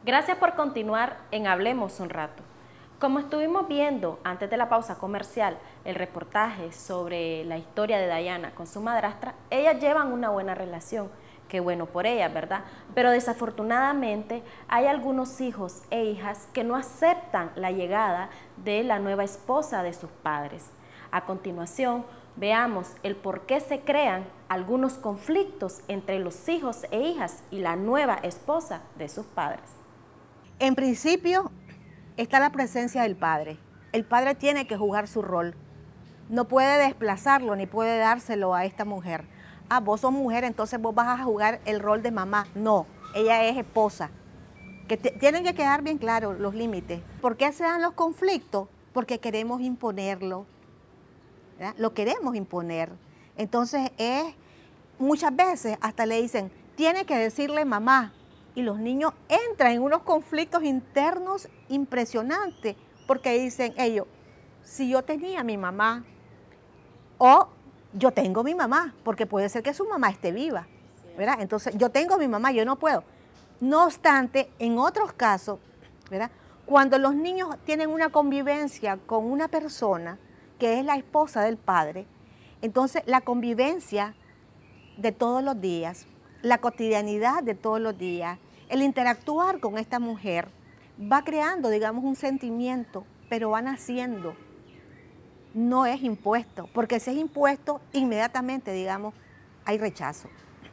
Gracias por continuar en Hablemos un rato. Como estuvimos viendo antes de la pausa comercial el reportaje sobre la historia de Dayana con su madrastra, ellas llevan una buena relación, qué bueno por ellas, ¿verdad? Pero desafortunadamente hay algunos hijos e hijas que no aceptan la llegada de la nueva esposa de sus padres. A continuación, veamos el por qué se crean algunos conflictos entre los hijos e hijas y la nueva esposa de sus padres. En principio está la presencia del padre. El padre tiene que jugar su rol. No puede desplazarlo ni puede dárselo a esta mujer. Ah, vos sos mujer, entonces vos vas a jugar el rol de mamá. No, ella es esposa. Tienen que quedar bien claros los límites. ¿Por qué se dan los conflictos? Porque queremos imponerlo, ¿verdad? Lo queremos imponer. Entonces muchas veces hasta le dicen, tiene que decirle mamá. Y los niños entran en unos conflictos internos impresionantes, porque dicen ellos, si yo tenía a mi mamá, o yo tengo mi mamá, porque puede ser que su mamá esté viva, ¿verdad? Entonces, yo tengo a mi mamá, yo no puedo. No obstante, en otros casos, ¿verdad? Cuando los niños tienen una convivencia con una persona que es la esposa del padre, entonces la convivencia de todos los días, la cotidianidad de todos los días, el interactuar con esta mujer va creando, digamos, un sentimiento, pero va naciendo. No es impuesto, porque si es impuesto, inmediatamente, digamos, hay rechazo.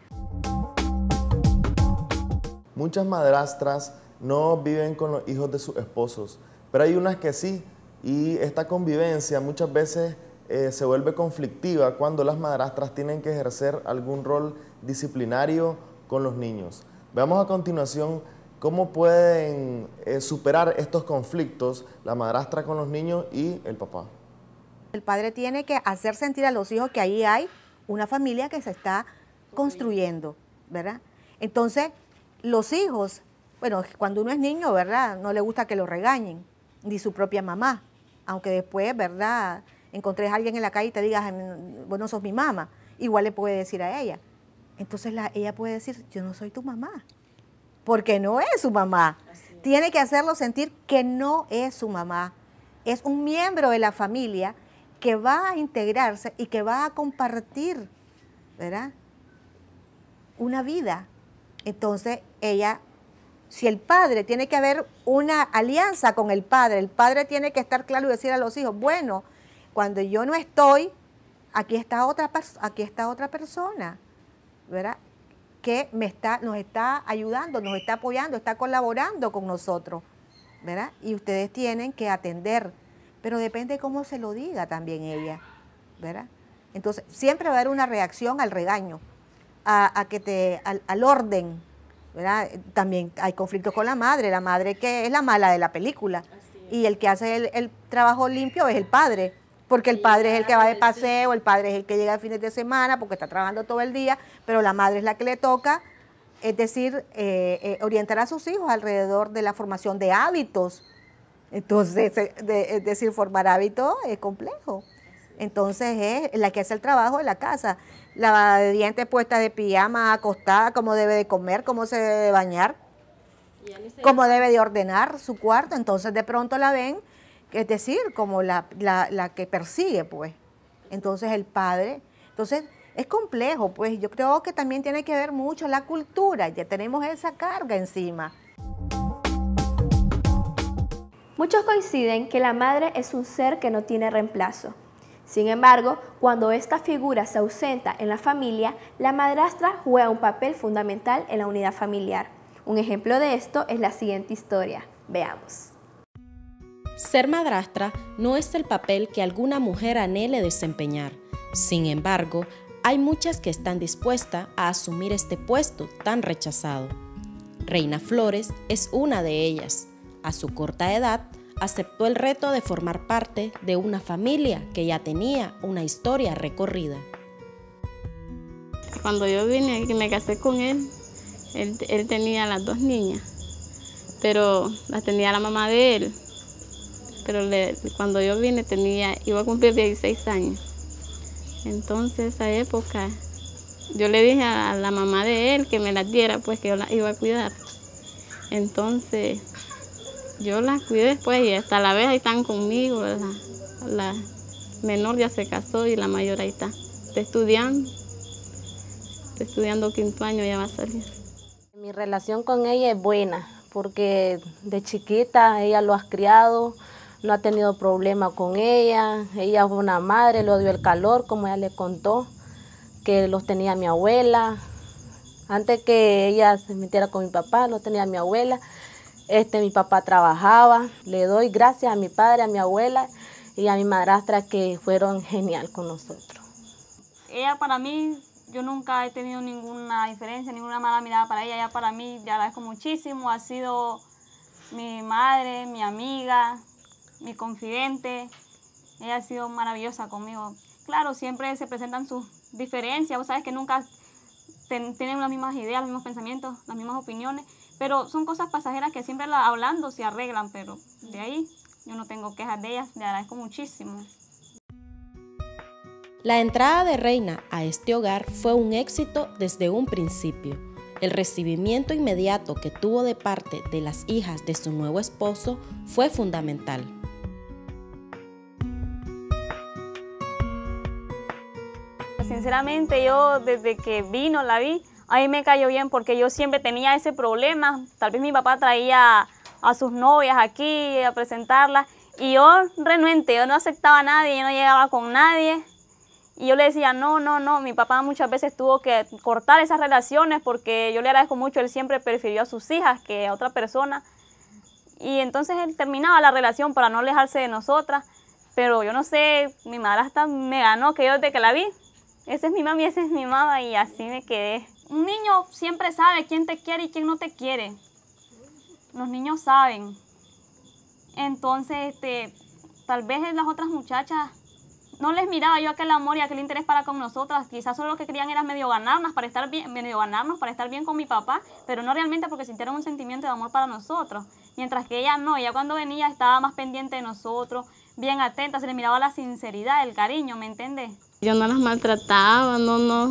Muchas madrastras no viven con los hijos de sus esposos, pero hay unas que sí, y esta convivencia muchas veces se vuelve conflictiva cuando las madrastras tienen que ejercer algún rol disciplinario con los niños. Veamos a continuación cómo pueden superar estos conflictos la madrastra con los niños y el papá. El padre tiene que hacer sentir a los hijos que ahí hay una familia que se está construyendo, ¿verdad? Entonces, los hijos, bueno, cuando uno es niño, ¿verdad? No le gusta que lo regañen, ni su propia mamá, aunque después, ¿verdad? Encontrés a alguien en la calle y te digas, vos no sos mi mamá, igual le puede decir a ella. Entonces ella puede decir, yo no soy tu mamá, porque no es su mamá. Tiene que hacerlo sentir que no es su mamá. Es un miembro de la familia que va a integrarse y que va a compartir, ¿verdad? Una vida. Entonces ella, si el padre, tiene que haber una alianza con el padre tiene que estar claro y decir a los hijos, bueno, cuando yo no estoy, aquí está otra persona, ¿verdad? Que nos está ayudando, nos está apoyando, está colaborando con nosotros, ¿verdad? Y ustedes tienen que atender, pero depende cómo se lo diga también ella, ¿verdad? Entonces, siempre va a haber una reacción al regaño, al orden, ¿verdad? También hay conflictos con la madre que es la mala de la película, y el que hace el trabajo limpio es el padre, porque el padre es el que va de paseo, el padre es el que llega a fines de semana porque está trabajando todo el día, pero la madre es la que le toca, es decir, orientar a sus hijos alrededor de la formación de hábitos. Entonces, es decir, formar hábitos es complejo. Entonces es la que hace el trabajo de la casa, lavada de dientes, puesta de pijama, acostada, cómo debe de comer, cómo se debe de bañar, cómo debe de ordenar su cuarto. Entonces de pronto la ven, es decir, como la que persigue, pues. Entonces el padre, entonces es complejo, pues. Yo creo que también tiene que ver mucho la cultura, ya tenemos esa carga encima. Muchos coinciden que la madre es un ser que no tiene reemplazo. Sin embargo, cuando esta figura se ausenta en la familia, la madrastra juega un papel fundamental en la unidad familiar. Un ejemplo de esto es la siguiente historia. Veamos. Ser madrastra no es el papel que alguna mujer anhele desempeñar. Sin embargo, hay muchas que están dispuestas a asumir este puesto tan rechazado. Reina Flores es una de ellas. A su corta edad, aceptó el reto de formar parte de una familia que ya tenía una historia recorrida. Cuando yo vine y me casé con él tenía las 2 niñas, pero las tenía la mamá de él. Pero cuando yo vine iba a cumplir 16 años. Entonces, esa época, yo le dije a la mamá de él que me las diera, pues que yo las iba a cuidar. Entonces, yo las cuidé después y hasta la vez ahí están conmigo. La menor ya se casó y la mayor ahí está. Está estudiando 5º año, ya va a salir. Mi relación con ella es buena, porque de chiquita ella lo ha criado, no ha tenido problema con ella. Ella fue una madre, le dio el calor, como ella le contó, que los tenía mi abuela. Antes que ella se metiera con mi papá, los tenía mi abuela. Mi papá trabajaba. Le doy gracias a mi padre, a mi abuela y a mi madrastra, que fueron genial con nosotros. Ella para mí, yo nunca he tenido ninguna diferencia, ninguna mala mirada para ella. Ella para mí, le agradezco muchísimo. Ha sido mi madre, mi amiga, mi confidente. Ella ha sido maravillosa conmigo. Claro, siempre se presentan sus diferencias. Vos sabes que nunca tienen las mismas ideas, los mismos pensamientos, las mismas opiniones. Pero son cosas pasajeras que siempre hablando se arreglan. Pero de ahí yo no tengo quejas de ellas. Le agradezco muchísimo. La entrada de Reina a este hogar fue un éxito desde un principio. El recibimiento inmediato que tuvo de parte de las hijas de su nuevo esposo fue fundamental. Sinceramente, yo desde que la vi, a mí me cayó bien, porque yo siempre tenía ese problema. Tal vez mi papá traía a sus novias aquí a presentarlas y yo renuente, yo no aceptaba a nadie, yo no llegaba con nadie. Y yo le decía, no, mi papá muchas veces tuvo que cortar esas relaciones, porque yo le agradezco mucho, él siempre prefirió a sus hijas que a otra persona. Y entonces él terminaba la relación para no alejarse de nosotras. Pero yo no sé, mi madrastra me ganó, que yo desde que la vi, esa es mi mami, esa es mi mamá, y así me quedé. Un niño siempre sabe quién te quiere y quién no te quiere. Los niños saben. Entonces, tal vez las otras muchachas no les miraba yo aquel amor y aquel interés para con nosotras. Quizás solo lo que querían era medio ganarnos para estar bien con mi papá, pero no realmente porque sintieron un sentimiento de amor para nosotros. Mientras que ella no, ella cuando venía estaba más pendiente de nosotros, bien atenta, se le miraba la sinceridad, el cariño, ¿me entiendes? Yo no las maltrataba, no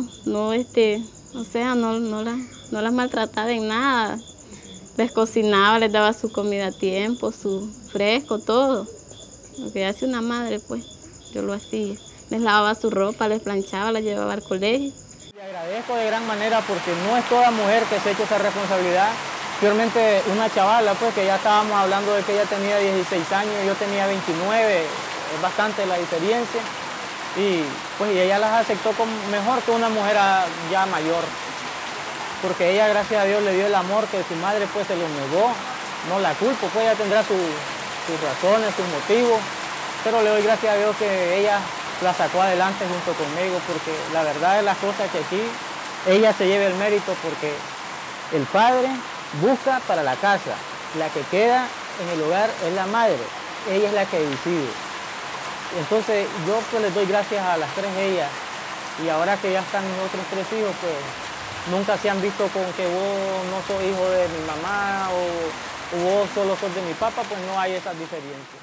las maltrataba en nada. Les cocinaba, les daba su comida a tiempo, su fresco, todo. Lo que hace una madre, pues. Yo lo hacía. Les lavaba su ropa, les planchaba, las llevaba al colegio. Le agradezco de gran manera, porque no es toda mujer que se echa esa responsabilidad. Mayormente una chavala, pues, que ya estábamos hablando de que ella tenía 16 años y yo tenía 29, es bastante la diferencia. Y pues ella las aceptó mejor que una mujer ya mayor. Porque ella, gracias a Dios, le dio el amor que su madre pues se lo negó. No la culpo, pues ella tendrá sus razones, sus motivos. Pero le doy gracias a Dios que ella la sacó adelante junto conmigo, porque la verdad es las cosas que aquí ella se lleva el mérito, porque el padre busca para la casa, la que queda en el hogar es la madre, ella es la que decide. Entonces yo pues les doy gracias a las tres ellas, y ahora que ya están mis otros 3 hijos, pues nunca se han visto con que vos no sos hijo de mi mamá o vos solo sos de mi papá, pues no hay esas diferencias.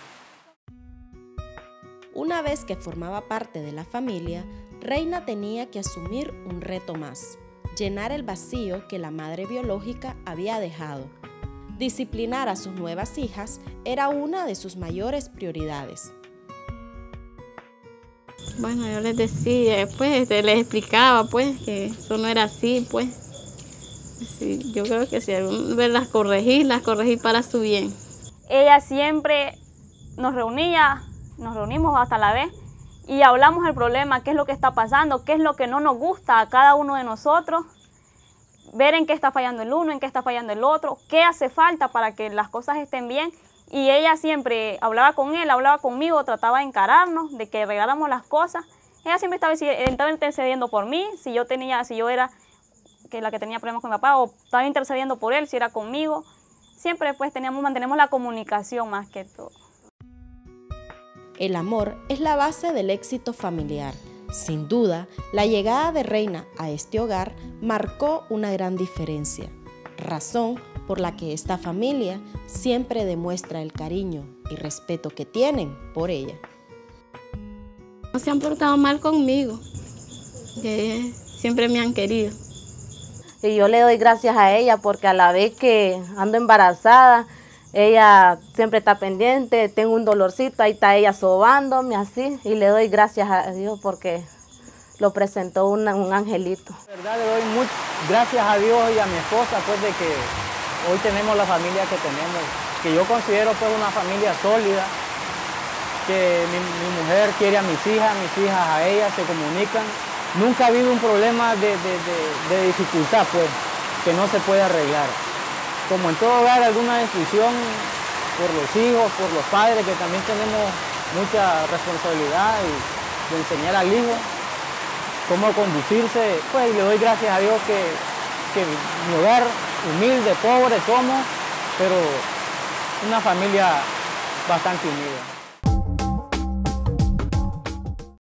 Una vez que formaba parte de la familia, Reina tenía que asumir un reto más: llenar el vacío que la madre biológica había dejado. Disciplinar a sus nuevas hijas era una de sus mayores prioridades. Bueno, yo les decía, pues, les explicaba, pues, que eso no era así, pues. Sí, yo creo que si alguna vez las corregí para su bien. Ella siempre nos reunimos hasta la vez y hablamos el problema, qué es lo que está pasando, qué es lo que no nos gusta a cada uno de nosotros, ver en qué está fallando el uno, en qué está fallando el otro, qué hace falta para que las cosas estén bien. Y ella siempre hablaba con él, hablaba conmigo, trataba de encararnos, de que arregláramos las cosas. Ella siempre estaba intercediendo por mí, si yo era la que tenía problemas con mi papá, o estaba intercediendo por él, si era conmigo. Siempre pues mantenemos la comunicación más que todo. El amor es la base del éxito familiar. Sin duda, la llegada de Reina a este hogar marcó una gran diferencia, razón por la que esta familia siempre demuestra el cariño y respeto que tienen por ella. No se han portado mal conmigo, que siempre me han querido. Y yo le doy gracias a ella porque a la vez que ando embarazada, ella siempre está pendiente, tengo un dolorcito, ahí está ella sobándome así. Y le doy gracias a Dios porque lo presentó un angelito. De verdad le doy gracias a Dios y a mi esposa pues de que hoy tenemos la familia que tenemos, que yo considero pues una familia sólida, que mi mujer quiere a mis hijas a ella, se comunican. Nunca ha habido un problema de dificultad pues, que no se puede arreglar. Como en todo hogar, alguna discusión por los hijos, por los padres, que también tenemos mucha responsabilidad de enseñar al hijo cómo conducirse, pues le doy gracias a Dios que mi hogar humilde, pobre somos, pero una familia bastante unida.